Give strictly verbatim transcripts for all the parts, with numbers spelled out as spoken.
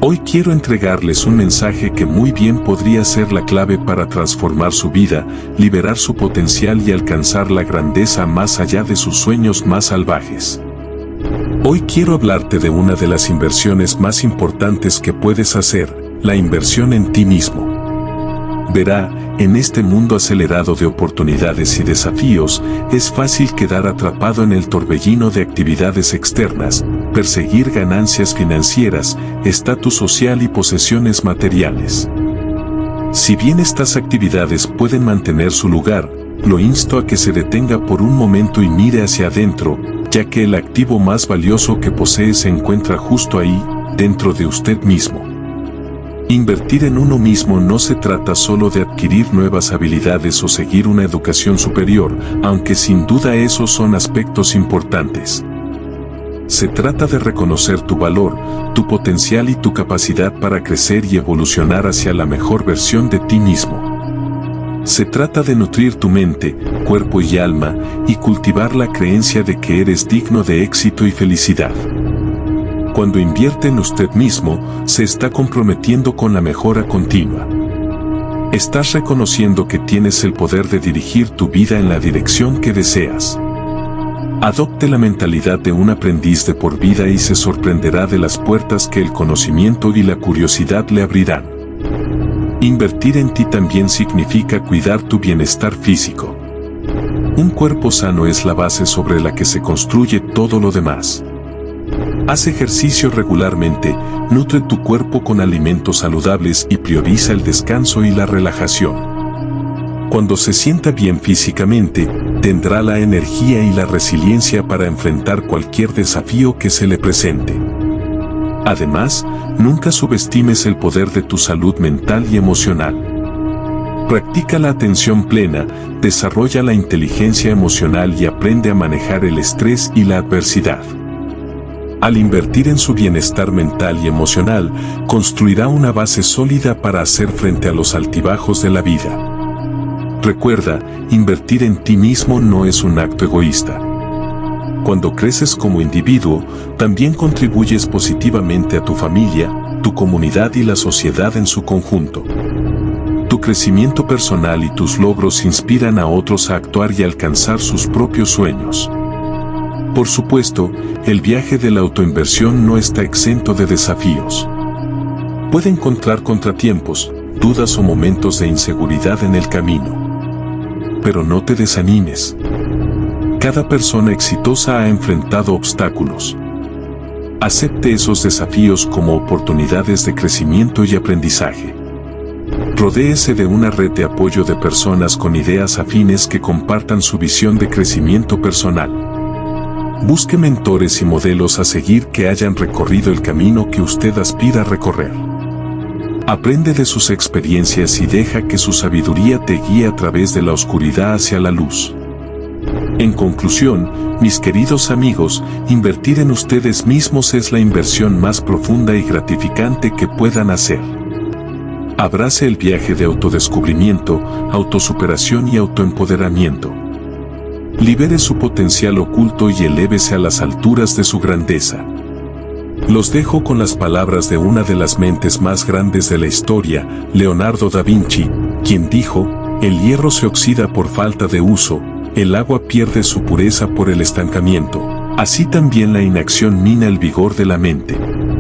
Hoy quiero entregarles un mensaje que muy bien podría ser la clave para transformar su vida, liberar su potencial y alcanzar la grandeza más allá de sus sueños más salvajes. Hoy quiero hablarte de una de las inversiones más importantes que puedes hacer, la inversión en ti mismo. Verá, en este mundo acelerado de oportunidades y desafíos, es fácil quedar atrapado en el torbellino de actividades externas, perseguir ganancias financieras, estatus social y posesiones materiales. Si bien estas actividades pueden mantener su lugar, lo insto a que se detenga por un momento y mire hacia adentro, ya que el activo más valioso que posee se encuentra justo ahí, dentro de usted mismo. Invertir en uno mismo no se trata solo de adquirir nuevas habilidades o seguir una educación superior, aunque sin duda esos son aspectos importantes. Se trata de reconocer tu valor, tu potencial y tu capacidad para crecer y evolucionar hacia la mejor versión de ti mismo. Se trata de nutrir tu mente, cuerpo y alma, y cultivar la creencia de que eres digno de éxito y felicidad. Cuando invierte en usted mismo, se está comprometiendo con la mejora continua. Estás reconociendo que tienes el poder de dirigir tu vida en la dirección que deseas. Adopte la mentalidad de un aprendiz de por vida y se sorprenderá de las puertas que el conocimiento y la curiosidad le abrirán. Invertir en ti también significa cuidar tu bienestar físico. Un cuerpo sano es la base sobre la que se construye todo lo demás. Haz ejercicio regularmente, nutre tu cuerpo con alimentos saludables y prioriza el descanso y la relajación. Cuando se sienta bien físicamente, tendrá la energía y la resiliencia para enfrentar cualquier desafío que se le presente. Además, nunca subestimes el poder de tu salud mental y emocional. Practica la atención plena, desarrolla la inteligencia emocional y aprende a manejar el estrés y la adversidad. Al invertir en su bienestar mental y emocional, construirá una base sólida para hacer frente a los altibajos de la vida. Recuerda, invertir en ti mismo no es un acto egoísta. Cuando creces como individuo, también contribuyes positivamente a tu familia, tu comunidad y la sociedad en su conjunto. Tu crecimiento personal y tus logros inspiran a otros a actuar y alcanzar sus propios sueños. Por supuesto, el viaje de la autoinversión no está exento de desafíos. Puede encontrar contratiempos, dudas o momentos de inseguridad en el camino. Pero no te desanimes. Cada persona exitosa ha enfrentado obstáculos. Acepte esos desafíos como oportunidades de crecimiento y aprendizaje. Rodéese de una red de apoyo de personas con ideas afines que compartan su visión de crecimiento personal. Busque mentores y modelos a seguir que hayan recorrido el camino que usted aspira a recorrer. Aprende de sus experiencias y deja que su sabiduría te guíe a través de la oscuridad hacia la luz. En conclusión, mis queridos amigos, invertir en ustedes mismos es la inversión más profunda y gratificante que puedan hacer. Abrace el viaje de autodescubrimiento, autosuperación y autoempoderamiento. Libere su potencial oculto y elévese a las alturas de su grandeza. Los dejo con las palabras de una de las mentes más grandes de la historia, Leonardo da Vinci, quien dijo: "El hierro se oxida por falta de uso, el agua pierde su pureza por el estancamiento, así también la inacción mina el vigor de la mente".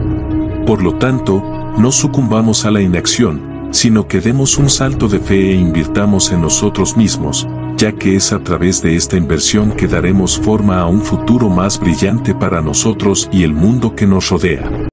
Por lo tanto, no sucumbamos a la inacción, sino que demos un salto de fe e invirtamos en nosotros mismos, ya que es a través de esta inversión que daremos forma a un futuro más brillante para nosotros y el mundo que nos rodea.